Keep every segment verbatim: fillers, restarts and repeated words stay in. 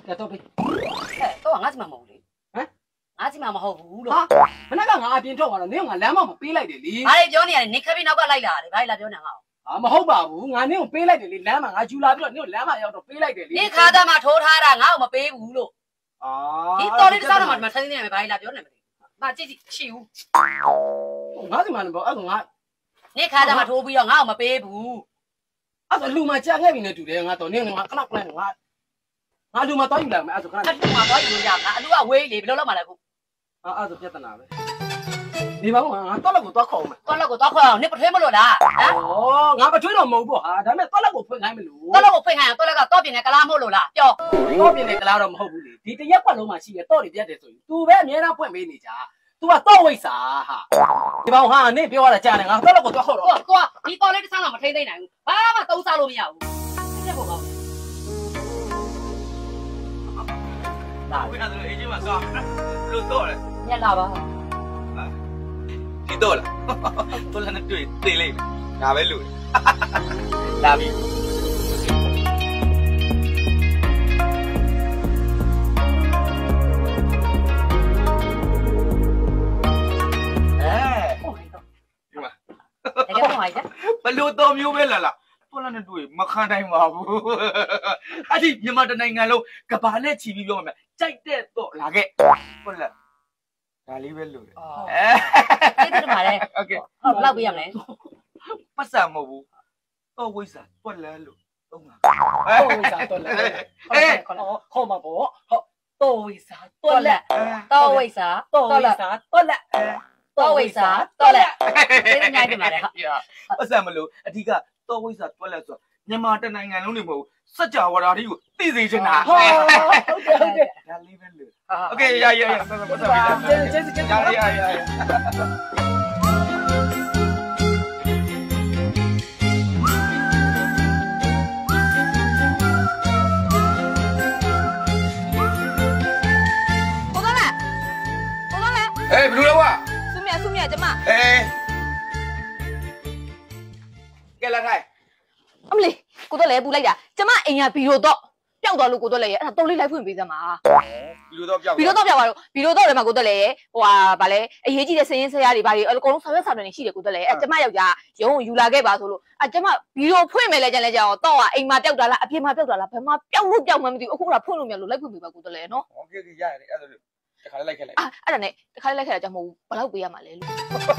ကဲတော့ပြီဟဲ့တော့ငါ့စီမှာမဟုတ်လေဟမ်ငါ့စီမှာမဟုတ်ဘူးလို့မနေ့ကငါအပြင်ထွက်သွားတော့နင်ကငါလမ်းမမပေးလိုက်တယ်လေဘာလဲပြောနေရလဲနင်ခပြီးနောက်ကလိုက်လာတယ်ဘာလဲလာပြောနေငါ့ကိုဟာမဟုတ်ပါဘူးငါနင်ကိုပေးလိုက်တယ်လေလမ်းမှာငါယူလာပြီးတော့နင်ကိုလမ်းမှာရောက်တော့ပေးလိုက်တယ်လေနင်ခါသားမှာထိုးထားတာငါ့ကိုမပေးဘူးလို့အာဒီတော်လေးတစ်စောင်းတော့မှမထိုင်းနေရမယ်ဘာလဲလာပြောနေမလဲမကြည့်ကြည့်ချီဦးငါစီမှာလည်းပေါ့အဲ့ကငါနင်ခါသားမှာထိုးပြီးတော့ငါ့ကိုမပေးဘူးအဲ့ဒါလူမှာကြာခဲ့ပြီနဲ့တူတယ်ငါတော့နင်ငါခဏခဏငါငါလူမှာတော့ယူလာမယ်အဲ့ဒါခဏအဲ့လူမှာတော့ယူရမှာအလူကဝေးလေဘယ်လိုလုပ်မှလဲခုအာအဲ့ဒါပြဿနာပဲဒီမှာငါတော့လက်ကိုတော့ခေါ်မယ်တော့လက်ကိုတော့ခေါ်အောင်နင်ပထွေးမလို့လားဟမ်ဩငါပထွေးတော့မဟုတ်ဘူးဟာဒါပေမဲ့တော့လက်ကိုဖွင့်ခိုင်းမလို့တော့လက်ကိုဖွင့်ခိုင်းအောင်တော့လက်ကတော့ပြင်နေကလားမဟုတ်လို့လားပြောတော့ပြင်နေကလားတော့မဟုတ်ဘူးလေဒီတရက်ပတ်လုံးမှာရှိရတော့တွေပြတ်တယ်ဆိုရင် तू ပဲအများအားဖွင့်ပေးနေကြ तू ကတော့ဝိတ်စာဟာဒီပေါင်ဟာနင်ပြောရတာကြားတယ်ငါတော့လက်ကိုတော့ခေါ်တော့တော့တော့ဒီတော်လေးတစ်စားတော့မထိမ့်သိမ့်နိုင်ဘူးဘာမှသုံးစားလို့မရဘူးပြတ်ဖို့ကောင်းလာဝိနာဆိုအေးချင်းမှာစားလို့တော့လေညက်လာပါဒီတော့လားတော်လည်းတွေ့သေးလိမ့်မယ်ဒါပဲလို့လာပြီတကယ်တော့ဟိုက်ကြဘလို့တော်မျိုးပဲလာလာတော်လည်းတွေ့မခံနိုင်ပါဘူးအဲ့ဒီမြန်မာတနိုင်ငံလုံးကဘာနဲ့ချီပြီးပြောမှာကြိုက်တဲ့တော့လာခဲ့ဟုတ်လားဒါလေးပဲလို့အဲတိတ်တယ်မှာလေโอเคဟုတ်လောက်ပြရမလဲပတ်စံမဟုတ်ဘူးတော့ဝိစာတွက်လဲလို့သုံးတာတော့ဝိစာတွက်လဲအေးခေါ်မှာပေါ့ဟုတ်တော့ဝိစာတွက်လက်တော့ဝိစာတော့ဝိစာတွက်လက်တော့ဝိစာတွက်လက်ဒီညိုင်းတယ်မှာလေပတ်စံမလို့အဓိကတော့ဝိစာတွက်လက်ဆိုမြန်မာတနိုင်ငံလုံးနေမဟုတ်စัจ java ဓာတ်တွေကိုသိစေချင်တာဟုတ်ဟုတ်တယ်ဟုတ်တယ်ဒါလေးပဲလို့โอเคရရရပတ်စံပြီလားကျေးဇူးကျေးဇူးရရရရ哎，不录了哇！ 苏面苏面，怎么？ 哎，给来开。 အမလေးကိုတော့လဲပူလိုက်တာကျမအိမ်ကဘီရိုတော့ပျောက်သွားလို့ကိုတော့လဲရဲ့အဲ့ဒါတော်လေးလိုက်ဖွင့်ပေးစမ်းပါဘီရိုတော့ပျောက်ဘီရိုတော့ပျောက်သွားလို့ဘီရိုတော့လည်းမကိုတော့လဲရဲ့ဟိုဟာဗာလဲအရေးကြီးတဲ့စရင်ဆရာတွေဗာတွေအကုန်လုံးဆောင်ရွက်ဆောင်နေရှိတယ်ကိုတော့လဲအဲ့ကျမယောက်ျားရုံးယူလာခဲ့ပါဆိုလို့အဲ့ကျမဘီရိုဖွင့်မယ်လဲကြလဲကြအောင်တော့အိမ်မှာပျောက်တာလားအပြင်မှာပျောက်တာလားဘယ်မှာပျောက်လို့ပျောက်မှမသိဘူးအခုကဖွင့်လို့မရလို့လိုက်ဖွင့်ပေးပါကိုတော့လဲနော်โอเคရရတယ်အဲ့ဒါလို့တခါလိုက်ခဲ့လိုက်အဲ့ဒါနဲ့တခါလိုက်ခဲ့တာကြောင့်မဟုတ်ဘူးဘယ်လောက်ပေးရမှာလဲလို့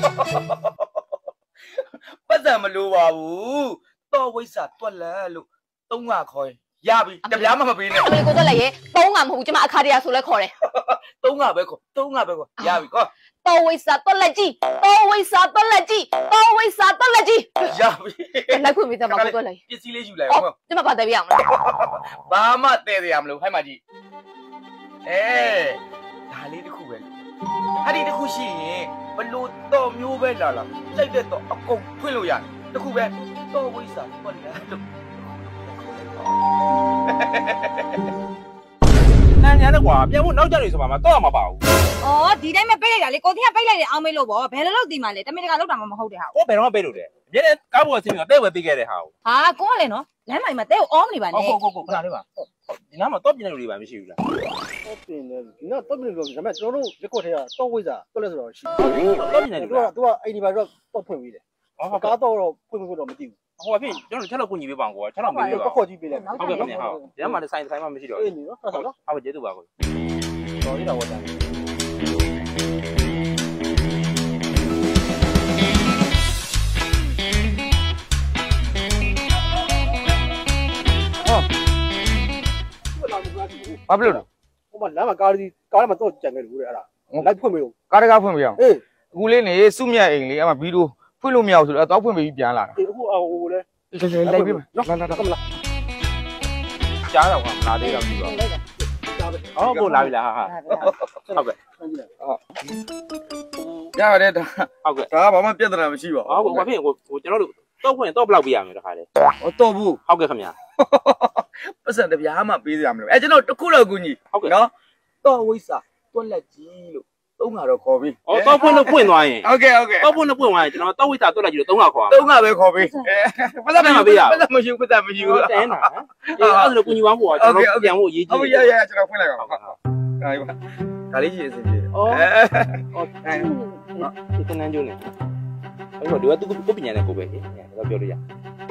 ပတ်စံမလိုပါဘူးတော့ဝိစာတွက်လဲလို့သုံးကခေါ်ရပြီတပြားမှမပေးနဲ့အမေကိုတော့လည်းရေသုံးကမဟုတ်ဘူးကျမအခါတရဆိုလဲခေါ်တယ်သုံးကပဲခေါ်သုံးကပဲခေါ်ရပြီကောတော့ဝိစာတွက်လက်ကြီးတော့ဝိစာတွက်လက်ကြီးတော့ဝိစာတွက်လက်ကြီးရပြီလိုက်ခွင့်ပေးသမှာကိုတော့လည်းပစ္စည်းလေးယူလိုက်အောင်ကျမပါတယ်ပြအောင်လားဘာမှတဲ့ရမလို့ဟဲ့မကြီးအဲဒါလေးတစ်ခုပဲအဲ့ဒီတစ်ခုရှိရင်ဘလို့တော့မျိုးပဲလာလာစိတ်တဲ့တော့အကုန်ဖွင့်လို့ရတယ်တစ်ခုပဲတော့ဝိစာတွက်လက်လို့နာညာနဲ့ကွာပြန်ဖို့နောက်ကျနေဆိုပါမှာတော့မှာပါဘူး။အော်ဒီတိုင်းမပိတ်လိုက်တာလေကိုတင်ကပိတ်လိုက်တယ်အောင်မေးလို့ပေါ့ဘယ်လိုလုပ်ဒီမှာလဲတမင်တကာလောက်တာမှမဟုတ်တဲ့ဟာ။ဟောဘယ်တော့ပိတ်လို့လဲ။အမြဲတမ်းကားပေါ်ဆင်းပြီးတော့တဲ့ဝယ်ပေးခဲ့တဲ့ဟာကို။ဟာကိုကလည်းနော်လမ်းမိုင်မှာတဲ့ကိုအောမနေပါနဲ့။ဟုတ်ဟုတ်ဟုတ်ခဏလေးပါ။ဒီနားမှာတော့ပြင်နေလို့တွေပါမရှိဘူးလား။တော့ပြင်တယ်ဒီနားတော့ပြင်လို့ဒါပေမဲ့ကျွန်တော်တို့ရက်ကွက်ထဲကတော့ဝိဇ္ဇာတွက်လဲဆိုတော့ရှိတယ်။တော့ပြင်နေလို့သူကသူကအိမ်ဒီပါတော့တော့ဖွင့်ပေးတယ်။ဟောကားတော့တော့ဖွင့်ဖို့တော့မသိဘူးဟိုအဖြစ်ကျွန်တော်ချက်လောက်ကိုညီပေးပါအောင်ကွာချက်လောက်မေးပေးပါတော့ခေါ်ကြည့်ပေးလိုက်ဟုတ်ကဲ့ခင်ဗျာဟုတ်ဒီမှာလည်းဆိုင်ဆိုင်မှမရှိတော့အေးနော်ဟုတ်နော်ဟုတ်ကဲ့ကျေးဇူးပါကိုတော်ရတာဝတ်တယ်ဘာဖြစ်လို့လဲဟိုမှာလမ်းမှာကားကြီးကားထဲမှာတော့ကြံခဲ့လို့တဲ့အဲ့ဒါလိုက်ဖွင့်ပေးလို့ကားတကားဖွင့်ပေးအောင်အေးအခုလေးနေစုမြတ်အိမ်လေးအဲ့မှာဗီဒီယိုဖွင့်လို့မရဘူးဆိုတော့တော့ဖွင့်ပေးပြီးပြန်လာတာအေးအခုဟိုလေလိုက်ပေးမယ်နော်လာလာလာကမလားကြားတော့ကမလာသေးတော့ပြီပေါ့ဟောကိုလာပြီလားဟာဟာဟုတ်ကဲ့ရပါတယ်ဒါဟုတ်ကဲ့ဒါကဘာမှပြဿနာမရှိပါဘူးဟုတ်ကဲ့ဘာဖြစ်ဟိုကျွန်တော်တို့တော့ဖွင့်တော့ဘယ်လောက်ပေးရမလဲတခါလေဟောတော့ဘူးဟုတ်ကဲ့ခင်ဗျာပတ်စံတပြားမှပေးရမလို့အဲကျွန်တော်တခုတော့ကူညီဟုတ်ကဲ့နော်တော့ဝိစာတွက်လက်ကြီးလို့သုံးကတော့ခေါ်ပြီ哦，到point都pointသွားရင်ဟုတ်ကဲ့ဟုတ်ကဲ့到 point都pointသွားရင်ကျွန်တော်တော့ဝိစာတွက်လိုက်ကြည့်လို့သုံးခါခေါ်သုံးကပဲခေါ်ပြီပတ်သက်မပေးရပတ်သက်မရှိဘူးပတ်သက်မရှိဘူးတန်းတာအဲအဲ့ဒါဆိုကိုညီဝမ်းပေါ်ကကျွန်တော်ပြန်ဖို့အရေးကြီးဟုတ်ပြီရရကျွန်တော်ဖွင့်လိုက်ပါဟုတ်ဟုတ်ဒါလေးရှိအစီအပြေဩ哦，ဒီတန်းကျုံနေအဲ့တော့ဒီကသူကိုပညာနဲ့ကိုပဲကြီးတော့ပြောလို့ရ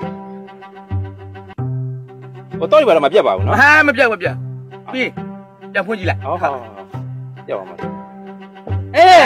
ဟိုတော့ဒီဘာမှမပြတ်ပါဘူးနော်ဟာမပြတ်မပြတ်ပြီးပြန်ဖွင့်ကြည့်လိုက်ဟုတ်ဟုတ်ပြတ်ပါမှာအေး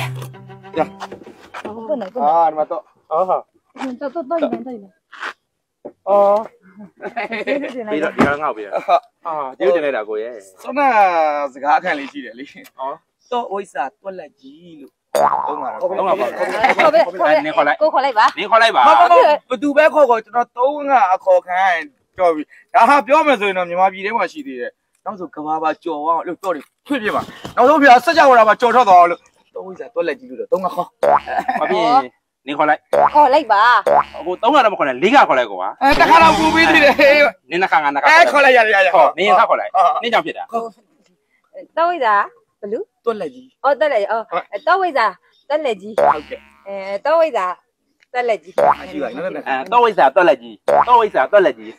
不能不အာဒီမှာတော့ဟုတ်ဟုတ်能，到到到里面到里面。 အော်对对对， ဒီ来တော့ဒီကငေါ့ပြရအာဒီလိုတင်လိုက်တာကိုရဲ့စောနာစကားအခန့်လေးရှိတယ်လေဩတော့ဝိစာတွက်လက်ကြီးလို့သုံးကတော့သုံးခါပါ靠边靠နင်းခေါ်လိုက်边，给我回来吧。 နင်းခေါ်လိုက်ပါမမမဘသူပဲခေါ်ခေါ်ကျွန်တော်သုံးကအခေါ်ခံကြော်ပြီဒါဟာပြောမယ်ဆိုရင်တော့မြန်မာပြည်ထဲမှာရှိသေးတယ်နောက်ဆိုကဘာပါကြော်အောင်လို့တော့ဖွင့်ပြပါနောက်ဆုံးပြဆက်ကြဝလာမှာကြော်ထွက်သွားလို့သုံးဝိစာတွက်လက်ကြီးလို့သုံးကခေါ်ဘာဖြစ်နင်းခေါ်လိုက်好来吧。 အခုသုံးခါတော့မခေါ်နဲ့လေးခါခေါ်လိုက်ကွာအဲတခါတော့ပူပြီးသေးတယ်နင်းနှစ်ခါငါနှစ်ခါအဲခေါ်လိုက်ရရရဟောနင်းခါခေါ်လိုက်နင်းကြောင့်ဖြစ်တာ到位啥？不录？ တွက်လက်ကြီး哦，得嘞哦，到位啥？得嘞鸡。 ဟုတ်ကဲ့呃，到位啥？得嘞鸡。 ရှိပါနော်နော်အဲတော့ဝိစာတွက်လက်ကြီးတော့ဝိစာတွက်လက်ကြီး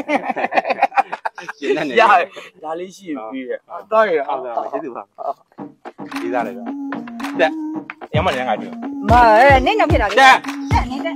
ရှင်းနေနေရဒါလေးရှိပြီးရတော့ရဟုတ်ကဲ့ကျေးဇူးပါဒီစားလိုက်တော့တက်ရမလည်းငါကြည့်妈，哎，你能骗到你？ တက်这你这。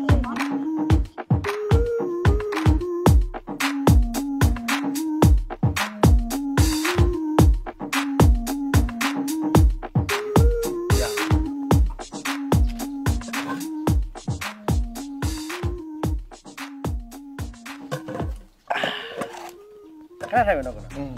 ခဏထိုင်မတော့ကွာอืม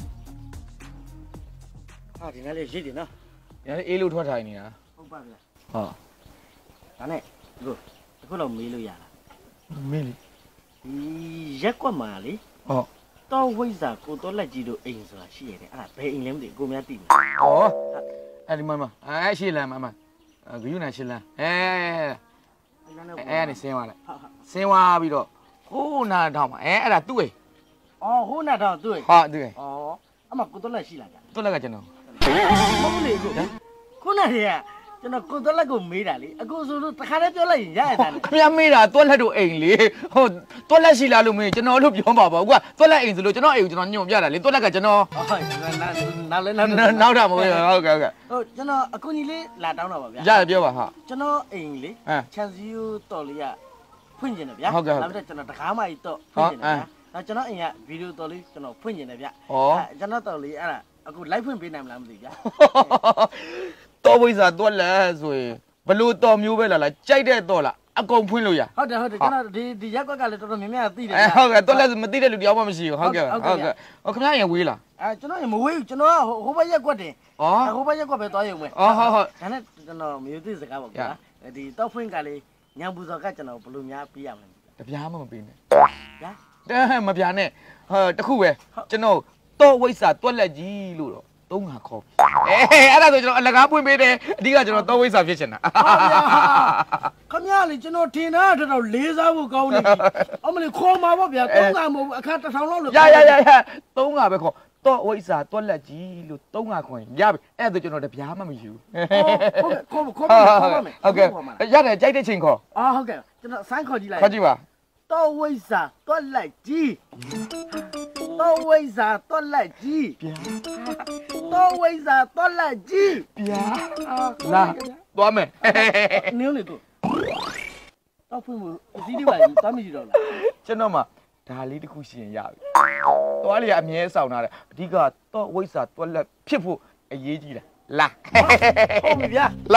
ဟာဒီနေ့လေးရစ်တယ်နော်ညာအေးလို့ထွက်ထိုင်နေတာဟုတ်ပါဗျာဟောဒါနဲ့ဒီအခုတော့မေးလို့ရလားမင်းလေဒီရက်ကွက်မှာလေဟောတော့ဝိဇာကိုတော့လက်ကြီးတို့အိမ်ဆိုတာရှိရတယ်အဲ့ဒါဘယ်အိမ်လဲမသိကိုများသိမဟောအဲ့ဒီမမအဲ့ရှေ့လမ်းမမဂယူနာရှေ့လမ်းအဲအဲ့နေဆင်းသွားလိုက်ဆင်းသွားပြီးတော့ဟိုးနာထောင်မှာအဲအဲ့ဒါသူ့အိမ်အော်ဟိုးနာတော့တွေ့ဟာသူ့အိမ်အော်အမကိုတော့လက်ရှိလားဗျာသူ့လက်ကကျွန်တော်မဟုတ်လေကိုခုနကကျွန်တော်ကိုတော့လက်ကိုမေးတာလေအခုဆိုလို့တခါတည်းပြောလိုက်ရင်ရရတာလေခမရမေးတာတွက်လက်တို့အိမ်လေဟိုတွက်လက်ရှိလားလို့မေးကျွန်တော်လို့ပြောပါပါကွာတွက်လက်အိမ်ဆိုလို့ကျွန်တော်အိမ်ကိုကျွန်တော်ညွန်ပြတာလေတွက်လက်ကကျွန်တော်ဟုတ်နောက်လဲနောက်နောက်တာမဟုတ်ဘူးဟုတ်ကဲ့ဟုတ်ကဲ့ဟုတ်ကျွန်တော်အကူကြီးလေးလာတောင်းတော့ပါဗျာရတယ်ပြောပါဟာကျွန်တော်အိမ်လေအဲချန်စီယိုတော်လေးကဖွင့်ကျင်တယ်ဗျာဟုတ်ကဲ့ဟုတ်နောက်ပြီးတော့ကျွန်တော်တကားမကြီးတော့ဖွင့်ကျင်တယ်ဗျာနောက်ကျွန်တော်အိမ်ကဗီဒီယိုတော်လေးကျွန်တော်ဖွင့်ကျင်တယ်ဗျာဩကျွန်တော်တော်လေးအဲ့ဒါအခု live ဖွင့်ပေးနိုင်မလားမသိဗျာတော့ဝိဇာတွက်လက်ဆိုရင်ဘလို့တော်မျိုးပဲလားလားကြိုက်တဲ့တော့လားအကုန်ဖွင့်လို့ရဟုတ်တယ်ဟုတ်တယ်ကျွန်တော်ဒီဒီရက်ကွက်ကလည်းတော်တော်များများသိတယ်အဲဗျာဟုတ်ကဲ့တွက်လက်မသိတဲ့လူတယောက်မှမရှိဘူးဟုတ်ကဲ့ဟုတ်ကဲ့ဟောခင်ဗျားရင်ဝေးလားအဲကျွန်တော်မဝေးဘူးကျွန်တော်ကဟိုဘက်ရက်ကွက်တင်ဩဟိုဘက်ရက်ကွက်ပဲသွားရုံပဲအော်ဟုတ်ဟုတ်ဒါနဲ့ကျွန်တော်မျိုးသိစကားပေါ့ကွာဒီတော့ဖွင့်ကလေးညံပူစော်ကကျွန်တော်ဘယ်လိုများပြရမလဲတပြားမှမပေးနဲ့ဗျာတဲ့မပြားနဲ့ဟာတခုပဲကျွန်တော်တော့ဝိဇာတွက်လက်ကြီးလို့တော့သုံးခါခေါ်ပြီအေးအဲ့ဒါဆိုကျွန်တော်အလကားပွင့်ပေးတယ်အဓိကကျွန်တော်တော့ဝိဇာဖြစ်ချင်တာခမရလေကျွန်တော်ထင်တာတော့လေးစားဖို့ကောင်းနေပြီအမလေးခေါ်မှာပေါ့ဗျာသုံးကမဟုတ်ဘူးအခါတစ်ထောင်လောက်လို့ရရရရသုံးခါပဲခေါ်တော့ဝိဇာတွက်လက်ကြီးလို့သုံးခါခေါ်ရင်ရပြီအဲ့ဒါဆိုကျွန်တော်တပြားမှမယူဟုတ်ကဲ့ခေါ်ခေါ်ခေါ်ပါမယ်ဟုတ်ကဲ့ရတယ်ကြိုက်တဲ့ချိန်ခေါ်အော်ဟုတ်ကဲ့ကျွန်တော်ဆိုင်းခေါ်ကြည့်လိုက်ခေါ်ကြည့်ပါတော့ဝိဇာတွက်လိုက်ကြီးတော့ဝိဇာတွက်လိုက်ကြီးဗျာတော့ဝိဇာတွက်လိုက်ကြီးဗျာအာလာသွားမယ်နင်းလေတော့တော့ဖွင့်မှုအစည်းတွေပါကြီးတမ်းမရှိတော့လားကျွန်တော်မှဒါလေးတစ်ခုရှိရင်ရပြီသွားလေအမြဲဆောင်ထားတယ်အဓိကတော့ဝိဇာတွက်လက်ဖြစ်ဖို့အရေးကြီးတယ်လာဟုတ်ပြီဗျာလာ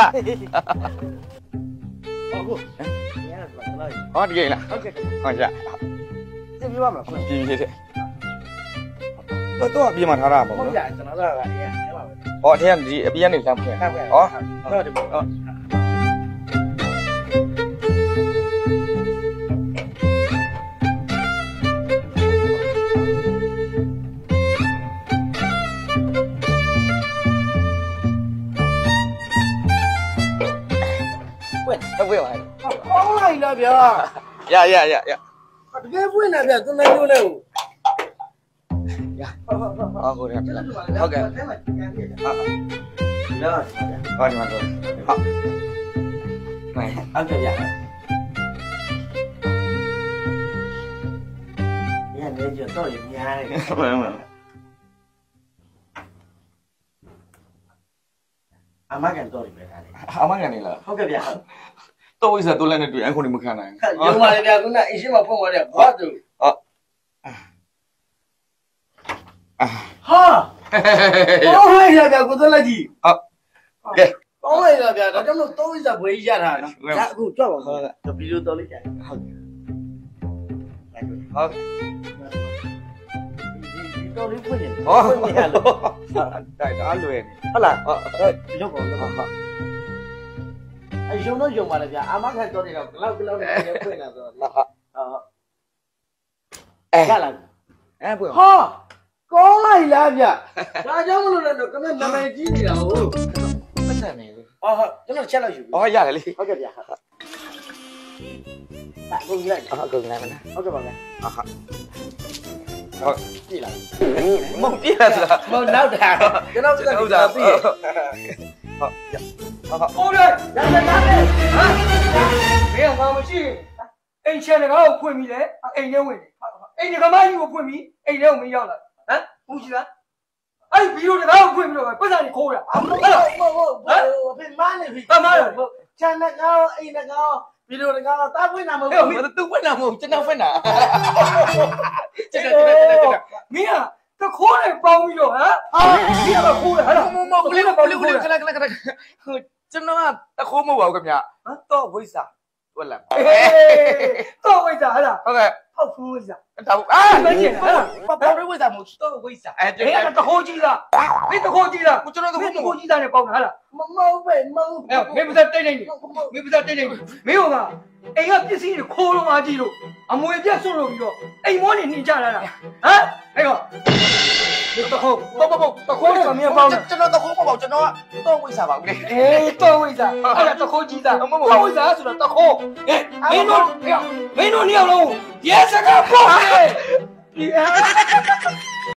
ဟုတ်ကိုညနေပါလားဟောဒီကိလားဟုတ်ကဲ့ဟောကြသိပြပါမလားဟုတ်ပြင်းပြင်းတဲ့တော့တော့အပြင်မှာထားတာမဟုတ်ဘူးဗျာကျွန်တော်တို့ကအေးအဲ့ပါပဲဟောအထက်ကဒီအပြင်းကနေလှမ်းဖွင့်ဟုတ်ကဲ့ဟောဟုတ်တယ်ပေါ့ဟောဖွင့်ဟုတ်ကဲ့ပါပေါင်းလိုက်လားဗျာရရရရတကယ်ဖွင့်နေဗျာသူနိုင်လို့လဲဟုတ်ဟောကိုရဟုတ်ကဲ့ဟာပြောဟောဒီမှာတော့ဟုတ်နိုင်အောက်ကြရရနေကြတော့ရများတယ်မှန်ပါအမကန်တော့ပြီပဲဒါလေအမကန်နေလားဟုတ်ကဲ့ဗျာတော့ဝိဇ္ဇာတော့လည်းနဲ့တွေ့အခုနေမခံနိုင်ဘူးရုံပါလေဗျာခုနအင်ရှင်းမှာဖွင့်သွားတယ်ဘာသူဟုတ်ဟာတော့ဝိဇ္ဇာဗျာကိုတော့လက်ကြီးဟုတ်ကဲတော့ဝိဇ္ဇာဗျာဒါကြောင့်လို့တော့ဝိဇ္ဇာဘွေကြီးရတာဒါအခုကြွပါဦးဟုတ်ကဲ့ဗီဒီယိုတော့လေးကြဟုတ်ကဲ့ဟုတ်တော်လေးဖွင့်ရင်ဟောဖွင့်ရလို့တိုက်တာလွယ်နေဟုတ်လားဟုတ်ရုပ်ကောရုပ်ကောအယုံတော့ယုံပါလေဗျာအာမခံတော်နေတော့ဘလောက်ဘလောက်နဲ့ဖွင့်လာဆိုတော့ဟုတ်အဲကလာအဲဖွင့်ဟောကောင်းလိုက်လားဗျာဒါကြောင့်မလို့လည်းတော့ကမနာမည်ကြီးနေတာဟုတ်ပတ်ဆက်နေလို့ဟောဟုတ်ကျွန်တော်ချက်လိုက်ယူပြီဟောရတယ်လေဟုတ်ကဲ့ဗျာဟုတ်ဒါကုန်လိုက်ဟုတ်ကုန်လိုက်မလားဟုတ်ကဲ့ပါဗျာဟုတ်ဟုတ်ကြည့်လိုက်မဟုတ်ပြည့်လားဆိုတာမဟုတ်နောက်တာကျွန်တော်ကတော့ဒါပြည့်ဟုတ်ဟုတ်ဟုတ်ဟုတ်ရရရရဟမ်မင်းကမရှိအိမ်ချန်တကားကိုဖွင့်ပြီးလေအိမ်ထဲဝင်အိမ်တကားမကြီးကိုဖွင့်ပြီးအိမ်ထဲကိုမင်းရောက်လာဟမ်ဘူးရှိလားအဲ့ဗီဒီယိုတကားကိုဖွင့်ပြီးတော့ပတ်စံကြီးခိုးရဟုတ်ဟုတ်ဟုတ်ဟမ်ဘယ်မနေပြီဘာမှမဟုတ်ချန်တကားအိမ်တကားဗီဒီယိုတကားတာဖွင့်တာမဟုတ်ဘူးသူဖွင့်တာမဟုတ်ကျွန်တော်ဖွင့်တာကျွန်တော်ကျွန်တော်ကျွန်တော်မင်းကတခိုးနဲ့ပေါင်းပြီးတော့ဟမ်အာဒီကခိုးတယ်ဟာမမကလေးနဲ့ပေါင်းလို့ခိုးတယ်ခဏခဏခဏကျွန်တော်ကတခိုးမဟုတ်ပါဘူးခင်ဗျဟမ်တော့ဝိစာတွက်လာတော့ဝိစာဟာလားဟုတ်ကဲ့ဟောက်ဖူးဝိစာတော့အာမင်းကြီးဟာဘာဘာဝိစာမဟုတ်တော့ဝိစာအဲတခိုးကြီးလားမင်းတခိုးကြီးလားကိုကျွန်တော်တခိုးတခိုးကြီးသားနဲ့ပေါင်းတာဟာလားမမဟုတ်ပဲမဟုတ်မင်းပါတိတ်နေမင်းပါတိတ်နေမင်းဟိုကအိမ်ကပစ္စည်းတွေခိုးလို့မကြည့်လို့အမွေပြတ်ဆွတ်လို့ပြီးတော့အိမ်မောနေနှင်ကြလာတာဟမ်အဲ့တော့ဒီတခိုးဘောဘောတခိုးနဲ့မင်းပေါင်းကျွန်တော်တခိုးမပေါ့ကျွန်တော်ကတော့ဝိစာပါဦးလေအေးတော့ဝိစာအဲ့ဒါတခိုးကြီးသားတော့ဝိစာဆိုတော့တခိုးဟဲ့မင်းတို့မင်းတို့နှစ်ယောက်လုံးရဲစကားပေါ့လေ